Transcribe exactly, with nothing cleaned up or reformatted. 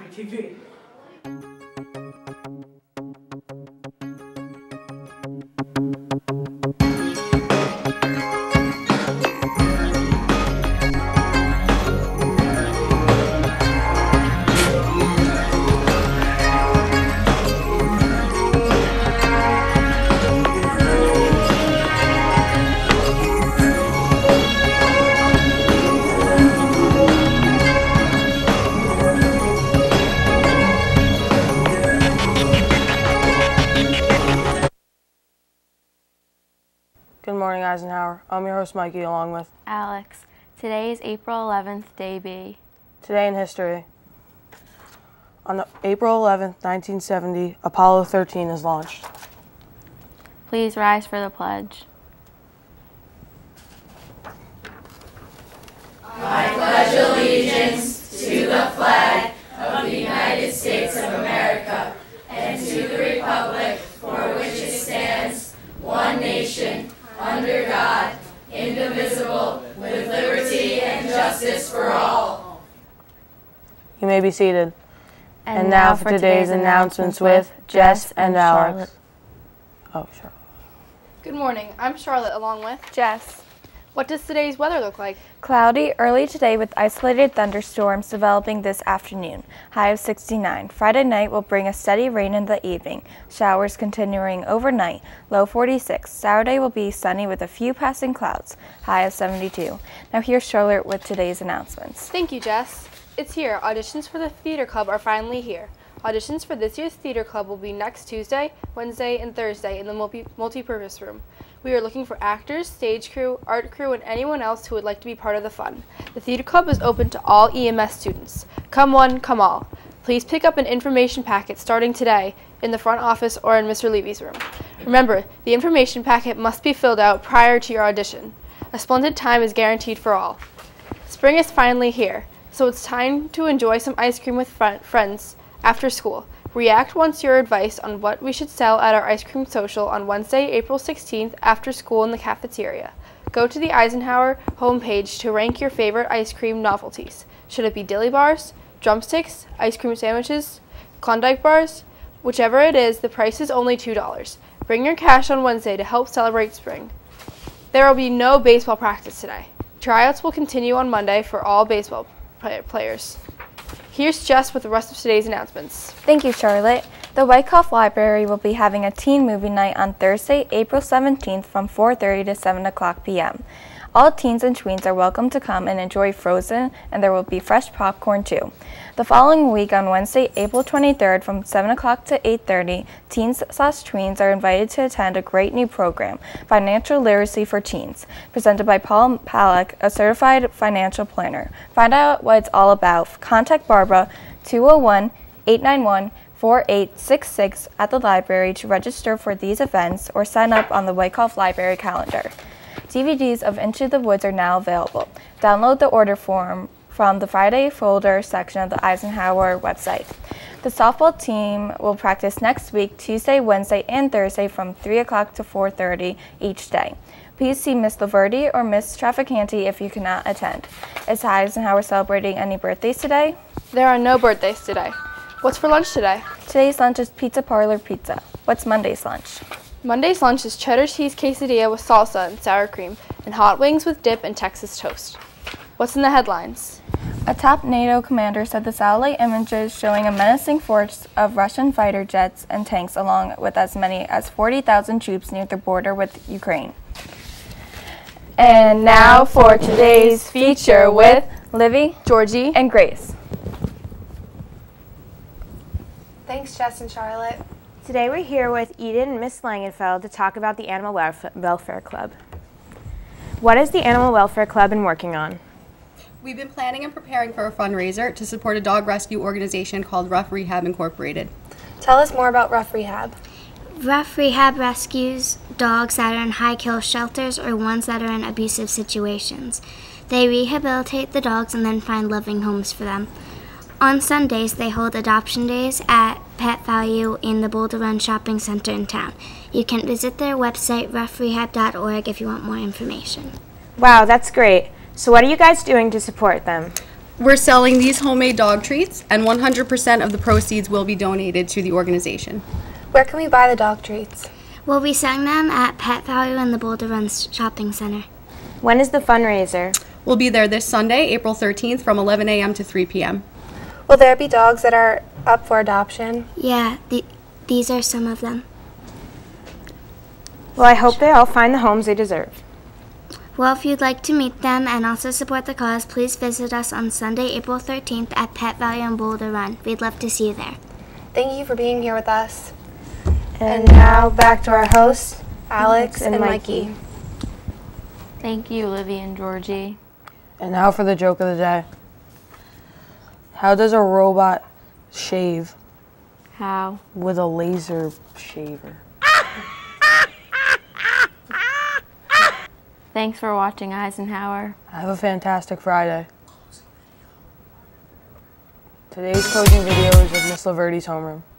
Rafferty T V. Good morning, Eisenhower. I'm your host, Mikey, along with Alex. Today is April eleventh, Day B. Today in History. On April eleventh, nineteen seventy, Apollo thirteen is launched. Please rise for the pledge. I pledge allegiance to the flag of the United States of America and to the republic for which it stands, one nation, under God, indivisible, with liberty and justice for all. You may be seated. And, and now, now for today's, today's announcements with Jess and Alex. Oh, sure. Good morning. I'm Charlotte along with Jess. What does today's weather look like? Cloudy early today with isolated thunderstorms developing this afternoon. High of sixty-nine. Friday night will bring a steady rain in the evening. Showers continuing overnight. Low forty-six. Saturday will be sunny with a few passing clouds. High of seventy-two. Now here's Charlotte with today's announcements. Thank you, Jess. It's here. Auditions for the Theater Club are finally here. Auditions for this year's Theater Club will be next Tuesday, Wednesday, and Thursday in the multi- multi-purpose room. We are looking for actors, stage crew, art crew, and anyone else who would like to be part of the fun. The Theater Club is open to all E M S students. Come one, come all. Please pick up an information packet starting today in the front office or in Mister Levy's room. Remember, the information packet must be filled out prior to your audition. A splendid time is guaranteed for all. Spring is finally here, so it's time to enjoy some ice cream with fr- friends after school. React once your advice on what we should sell at our ice cream social on Wednesday, April sixteenth after school in the cafeteria. Go to the Eisenhower homepage to rank your favorite ice cream novelties. Should it be dilly bars, drumsticks, ice cream sandwiches, Klondike bars? Whichever it is, the price is only two dollars. Bring your cash on Wednesday to help celebrate spring. There will be no baseball practice today. Tryouts will continue on Monday for all baseball play- players. Here's Jess with the rest of today's announcements. Thank you, Charlotte. The Wyckoff Library will be having a teen movie night on Thursday, April seventeenth from four thirty to seven o'clock p m All teens and tweens are welcome to come and enjoy Frozen, and there will be fresh popcorn too. The following week on Wednesday, April twenty-third from seven o'clock to eight thirty, teens slash tweens are invited to attend a great new program, Financial Literacy for Teens, presented by Paul Palak, a certified financial planner. Find out what it's all about. Contact Barbara two oh one, eight nine one, four eight six six at the library to register for these events or sign up on the Wyckoff Library calendar. D V Ds of Into the Woods are now available. Download the order form from the Friday folder section of the Eisenhower website. The softball team will practice next week, Tuesday, Wednesday, and Thursday from three o'clock to four thirty each day. Please see Miss Laverty or Miss Traficante if you cannot attend. Is Eisenhower celebrating any birthdays today? There are no birthdays today. What's for lunch today? Today's lunch is Pizza Parlor Pizza. What's Monday's lunch? Monday's lunch is cheddar cheese quesadilla with salsa and sour cream, and hot wings with dip and Texas toast. What's in the headlines? A top NATO commander said the satellite images showing a menacing force of Russian fighter jets and tanks along with as many as forty thousand troops near the border with Ukraine. And now for today's feature with Livy, Georgie, and Grace. Thanks, Jess and Charlotte. Today we're here with Eden and Miss Langenfeld to talk about the Animal Welf- Welfare Club. What has the Animal Welfare Club been working on? We've been planning and preparing for a fundraiser to support a dog rescue organization called Rough Rehab Incorporated. Tell us more about Rough Rehab. Rough Rehab rescues dogs that are in high-kill shelters or ones that are in abusive situations. They rehabilitate the dogs and then find loving homes for them. On Sundays, they hold adoption days at Pet Value in the Boulder Run Shopping Center in town. You can visit their website, rough rehab dot org, if you want more information. Wow, that's great. So what are you guys doing to support them? We're selling these homemade dog treats, and one hundred percent of the proceeds will be donated to the organization. Where can we buy the dog treats? We'll be selling them at Pet Value in the Boulder Run Shopping Center. When is the fundraiser? We'll be there this Sunday, April thirteenth, from eleven a m to three p m Will there be dogs that are up for adoption? Yeah, the, these are some of them. Well, I hope they all find the homes they deserve. Well, if you'd like to meet them and also support the cause, please visit us on Sunday, April thirteenth at Pet Value in Boulder Run. We'd love to see you there. Thank you for being here with us. And now back to our hosts, Alex and, and Mikey. Mikey. Thank you, Livy and Georgie. And now for the joke of the day. How does a robot shave? How? With a laser shaver. Thanks for watching Eisenhower. Have a fantastic Friday. Today's closing video is of Miss Laverty's homeroom.